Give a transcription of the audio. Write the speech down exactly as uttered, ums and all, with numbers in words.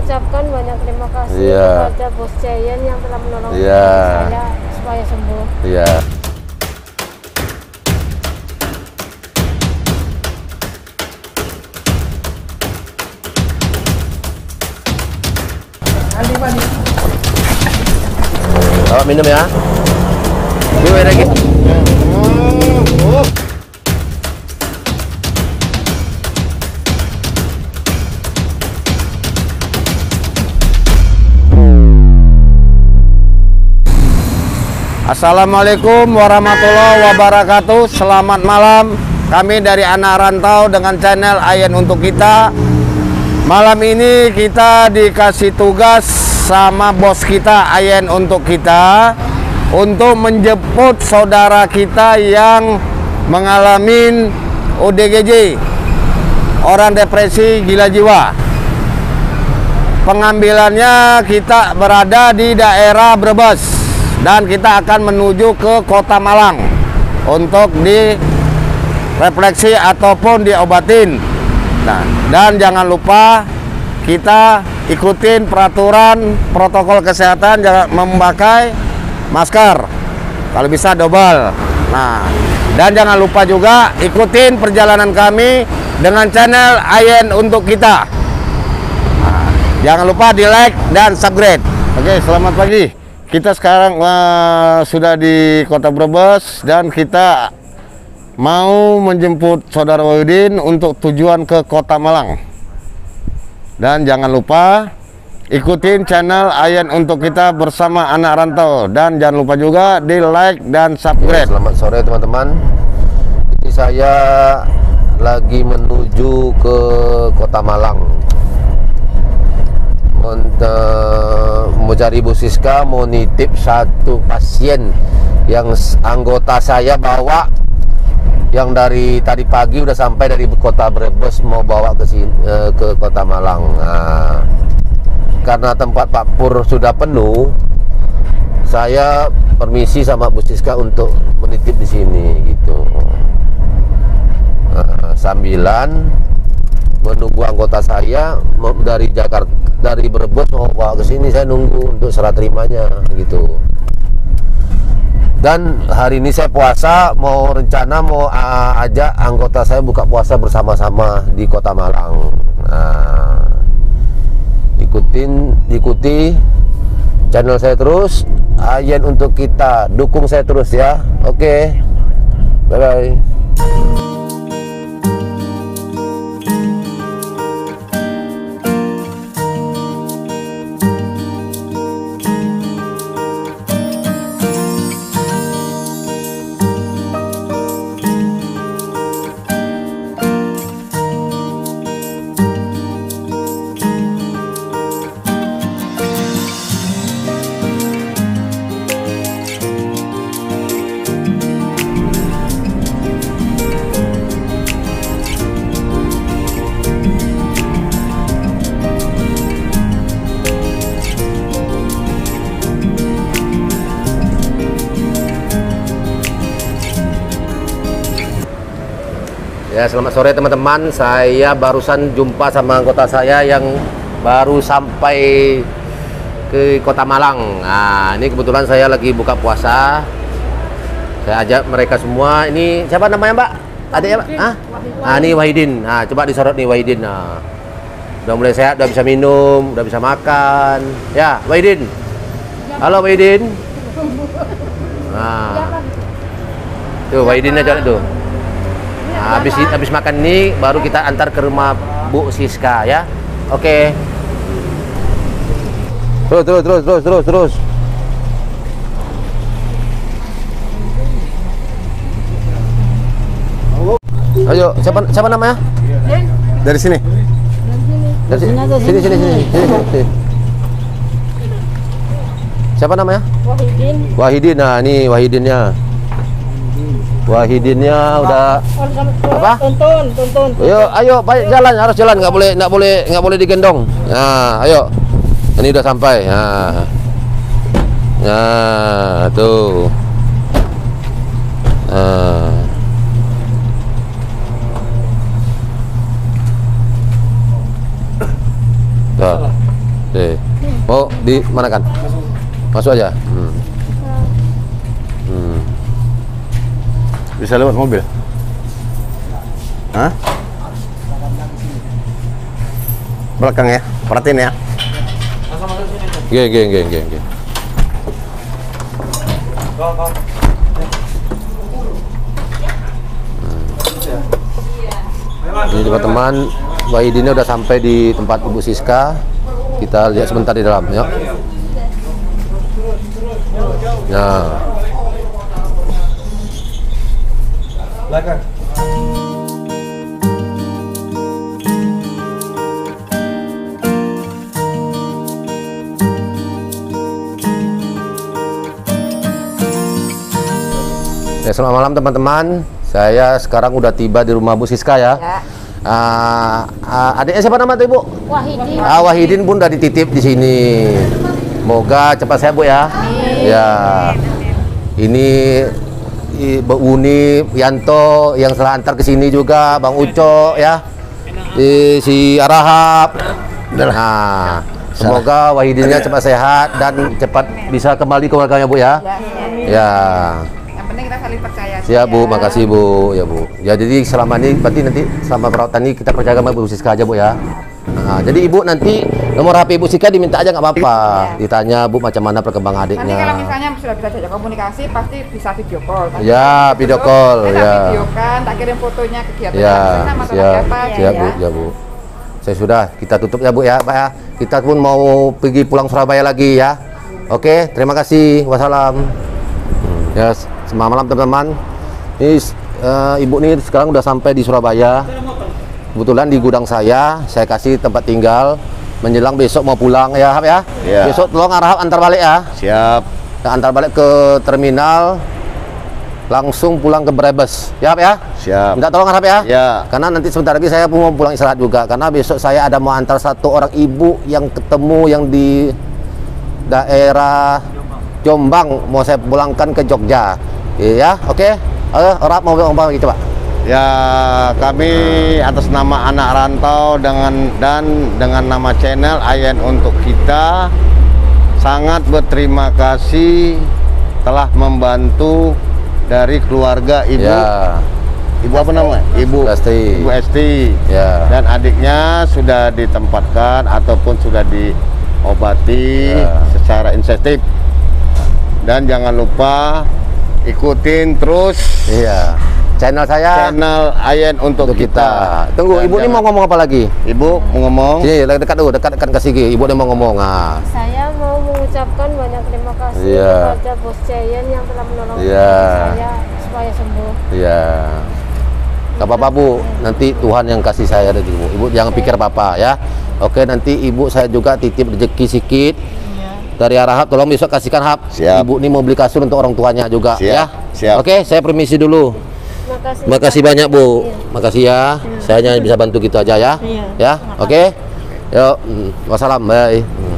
mengucapkan banyak terima kasih yeah. kepada Bos Giant yang telah menolong yeah. saya supaya sembuh. Iya. Yeah. Oh, minum ya. Dua lagi. Assalamualaikum warahmatullahi wabarakatuh. Selamat malam. Kami dari Anak Rantau dengan channel Ayen Untuk Kita. Malam ini kita dikasih tugas sama bos kita Ayen Untuk Kita untuk menjemput saudara kita yang mengalami O D G J, orang depresi gila jiwa. Pengambilannya kita berada di daerah Brebes dan kita akan menuju ke Kota Malang untuk direfleksi ataupun diobatin. Nah, dan jangan lupa kita ikutin peraturan protokol kesehatan, jangan memakai masker, kalau bisa double. Nah, dan jangan lupa juga ikutin perjalanan kami dengan channel Ayen Untuk Kita. Nah, jangan lupa di like dan subscribe. Oke, selamat pagi. Kita sekarang uh, sudah di Kota Brebes dan kita mau menjemput saudara Wahidin untuk tujuan ke Kota Malang. Dan jangan lupa ikutin channel Ayen Untuk Kita bersama Anak Rantau, dan jangan lupa juga di like dan subscribe. Selamat sore teman-teman. Ini saya lagi menuju ke Kota Malang. Untuk mau cari Bu Siska, mau nitip satu pasien yang anggota saya bawa, yang dari tadi pagi udah sampai dari Kota Brebes mau bawa ke sini, ke Kota Malang. Nah, karena tempat Pak Pur sudah penuh, saya permisi sama Bu Siska untuk menitip di sini gitu. Nah, sambilan menunggu anggota saya dari Jakarta, dari Brebes mau bawa ke sini, saya nunggu untuk serah terimanya gitu. Dan hari ini saya puasa, mau rencana mau uh, ajak anggota saya buka puasa bersama-sama di Kota Malang. Nah, ikutin, ikuti channel saya terus, Ayen Untuk Kita, dukung saya terus ya. Oke, bye bye. Ya, selamat sore teman-teman. Saya barusan jumpa sama anggota saya yang baru sampai ke Kota Malang. Nah, ini kebetulan saya lagi buka puasa. Saya ajak mereka semua. Ini siapa namanya, Mbak? Adiknya, Mbak? Ah? Ah, ini Wahidin. Nah, coba disorot nih Wahidin. Nah, udah mulai sehat, udah bisa minum, udah bisa makan. Ya, Wahidin. Halo Wahidin. Nah, tuh Wahidin aja tuh. Nah, habis habis makan ini baru kita antar ke rumah Bu Siska ya. Oke. Terus terus terus terus terus terus. Ayo, siapa siapa namanya? Dari sini. Dari sini sini sini sini. sini. Siapa namanya? Wahidin. Wahidin. Nah, ini Wahidinnya. Wahidinnya udah apa? Tuntun, tuntun. Ayo, ayo, baik jalan, harus jalan, nggak boleh, nggak boleh, nggak boleh digendong. Nah, ayo, ini udah sampai. Nah, nah tuh. Nah. Tuh. Oke. Mau di mana kan? Masuk aja. Hmm. Hmm. Bisa lewat mobil? Hah? Belakang ya, perhatiin ya. Oke, oke, oke, oke, oke. Ini teman-teman, Wahidinnya udah sampai di tempat Ibu Siska. Kita lihat sebentar di dalam, yuk. Nah. Belakang. Ya, selamat malam teman-teman. Saya sekarang udah tiba di rumah Bu Siska ya. Ya. Uh, uh, adiknya siapa nama tuh Ibu? Wahidin. Ah, Wahidin pun udah dititip di sini. Semoga cepat sehat Bu ya. Amin. Ya. Ini Ibu Uni Yanto yang telah antar ke sini juga, Bang Uco ya. Di, si Arahap. Nah, semoga Wahidinnya cepat sehat dan cepat bisa kembali ke keluarganya Bu ya. Ya. Ya. Kita saling percaya. Siap Bu, makasih Bu. Ya Bu. Ya jadi selama ini berarti nanti selama perawatan ini kita percaya sama Bu Siska aja Bu ya. Nah, jadi Ibu nanti nomor H P Ibu Siska diminta aja nggak apa-apa. Ya. Ditanya Bu macam mana perkembangan adiknya. Nanti kalau misalnya sudah bisa jajak komunikasi pasti bisa video call. Ya, video call ya. Ya. Video kan, tak kirim fotonya kegiatan Ya, sama siap, siapa siap Bu, ya Bu. Saya sudah, kita tutup ya Bu ya, Pak ya. Kita pun mau pergi pulang Surabaya lagi ya. Oke, terima kasih. Wassalam. Ya, selamat malam teman-teman. Ini uh, Ibu nih sekarang udah sampai di Surabaya. Kebetulan di gudang saya, saya kasih tempat tinggal. Menjelang besok mau pulang ya, Hap ya. Ya. Besok tolong Arahap antar balik ya. Siap. Nah, antar balik ke terminal, langsung pulang ke Brebes. Ya, Hap ya. Siap. Minta tolong Arahap ya. Ya. Karena nanti sebentar lagi saya mau pulang istirahat juga. Karena besok saya ada mau antar satu orang ibu yang ketemu yang di daerah Jombang, mau saya pulangkan ke Jogja. Ya, oke. Okay. Uh, Arahap mau ngomong gitu, Pak. Ya, kami atas nama anak rantau dengan dan dengan nama channel Ayen untuk kita sangat berterima kasih telah membantu dari keluarga Ibu. Ya. Ibu apa namanya? Ibu Esti. Ibu Esti. Ya. Dan adiknya sudah ditempatkan ataupun sudah diobati ya. Secara insentif. Dan jangan lupa ikutin terus. Iya. Channel saya. Channel Ayen untuk, untuk kita. kita. Tunggu, dan Ibu ini mau ngomong apa lagi? Ibu mau ngomong? Sini, dekat dulu, dekat-dekat kasih Ibu. Ibu ini mau ngomong. Nah. Saya mau mengucapkan banyak terima kasih iya. kepada Bos Jayan yang telah menolong iya. saya supaya sembuh. Iya. Gak apa-apa Bu, nanti Tuhan yang kasih saya dari Ibu. Ibu jangan pikir apa-apa ya. Oke, nanti Ibu saya juga titip rezeki sedikit. Dari Arahap, tolong besok kasihkan Hap. Siap. Ibu ini mau beli kasur untuk orang tuanya juga. Siap. Ya. Siap. Oke, saya permisi dulu. Makasih. Makasih banyak Bu. Iya. Makasih ya. Iya. Saya hanya bisa bantu gitu aja ya. Iya. Ya. Oke. Yuk. Wassalam. Bye.